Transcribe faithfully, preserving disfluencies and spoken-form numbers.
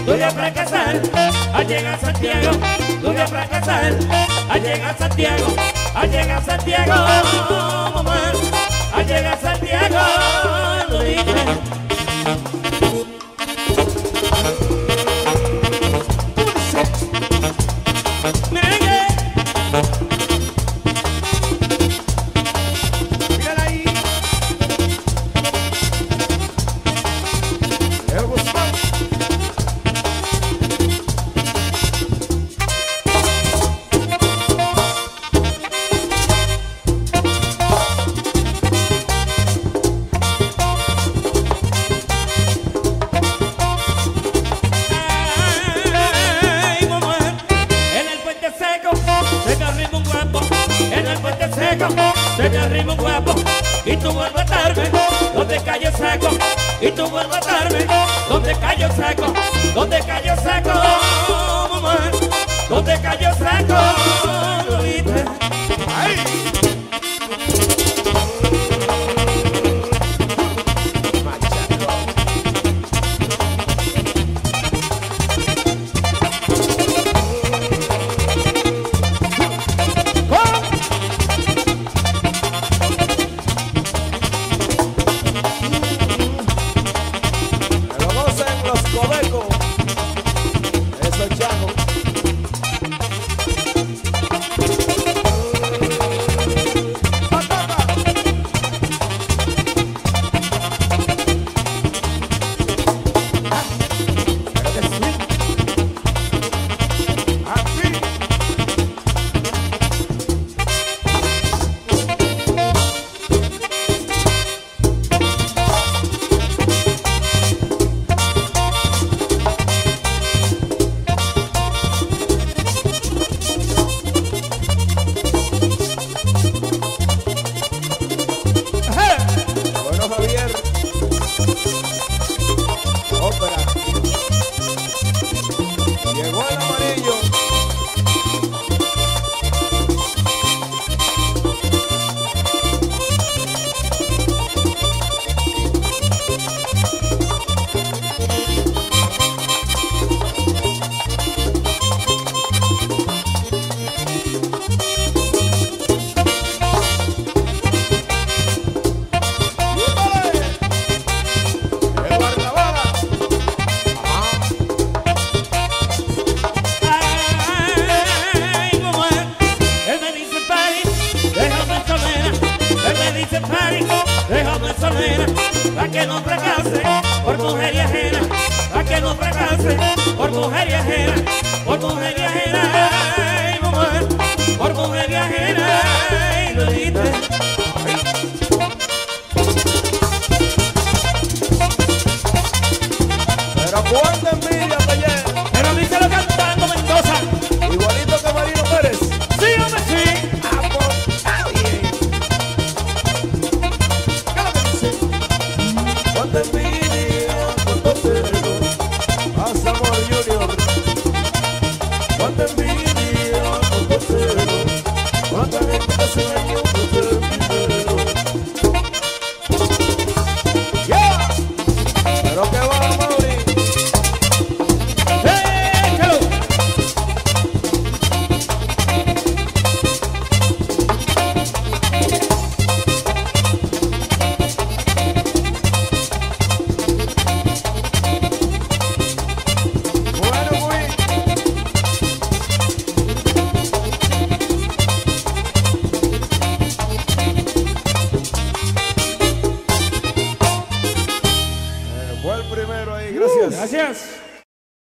tú vas a fracasar. Al llegar a Santiago, tú vas a fracasar. Al llegar a Santiago, al llegar a Santiago, mamá. Al llegar a Santiago, lo dije. Se te arrima un guapo y tú vuelves a estarme donde cayó seco, y tú vuelves a estarme donde cayó seco, donde cayó seco, mamá, donde cayó seco, lo viste. ¡Ay! Déjame solera, pa' que no fracase por mujer y ajena, pa' que no fracase por mujer y ajena.